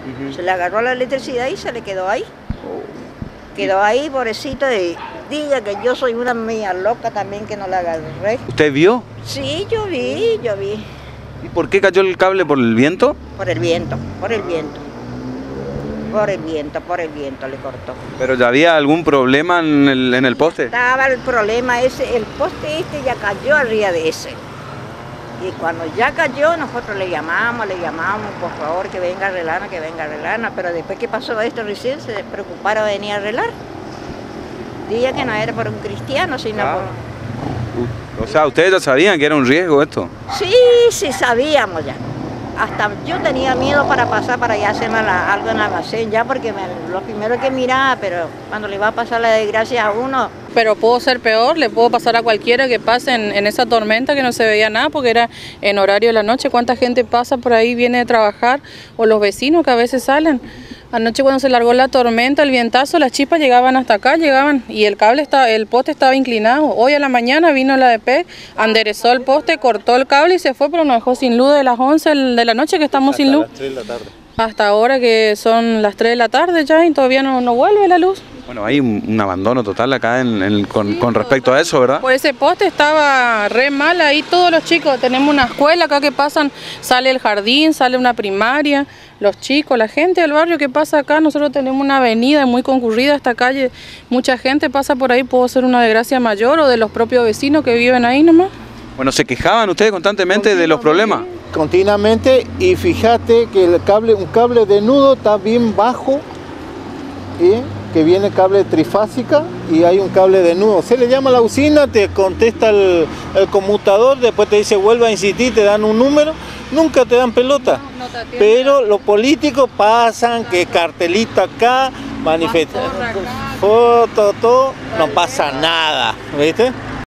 Se le agarró la electricidad y se le quedó ahí. Quedó ahí, pobrecito, y diga que yo soy una mía loca también que no la agarré. ¿Usted vio? Sí, yo vi. ¿Y por qué cayó el cable? ¿Por el viento? Por el viento le cortó. ¿Pero ya había algún problema en el poste? Estaba el problema ese, el poste este ya cayó arriba de ese. Y cuando ya cayó, nosotros le llamamos, por favor, que venga a arreglarnos, pero después que pasó esto recién, se preocuparon de venir a arreglar. Día que no era por un cristiano, sino por... O sea, ¿ustedes ya sabían que era un riesgo esto? Sí, sabíamos ya. Hasta yo tenía miedo para pasar para allá a hacer algo en el almacén, ya porque lo primero que miraba, pero cuando le va a pasar la desgracia a uno... Pero pudo ser peor, le pudo pasar a cualquiera que pase en esa tormenta que no se veía nada porque era en horario de la noche. ¿Cuánta gente pasa por ahí, viene de trabajar? O los vecinos que a veces salen. Anoche cuando se largó la tormenta, el vientazo, las chispas llegaban hasta acá, y el poste estaba inclinado. Hoy a la mañana vino la ADP, enderezó el poste, cortó el cable y se fue, pero nos dejó sin luz de las 11 de la noche que estamos sin luz. Hasta las 3 de la tarde. Hasta ahora que son las 3 de la tarde ya y todavía no vuelve la luz. Bueno, hay un abandono total acá con respecto a eso, ¿verdad? Pues ese poste estaba re mal ahí, todos los chicos, tenemos una escuela acá que pasan, sale el jardín, sale una primaria, los chicos, la gente del barrio que pasa acá, nosotros tenemos una avenida muy concurrida, esta calle, mucha gente pasa por ahí, puede ser una desgracia mayor o de los propios vecinos que viven ahí nomás. Bueno, ¿se quejaban ustedes constantemente de los problemas? Continuamente, y fíjate que un cable de nudo está bien bajo, que viene cable trifásica y hay un cable de nudo. Se le llama a la usina, te contesta el conmutador, después te dice vuelva a insistir, te dan un número, nunca te dan pelota. Pero los políticos pasan, que cartelito acá, manifestación, foto, todo, no pasa nada, ¿viste?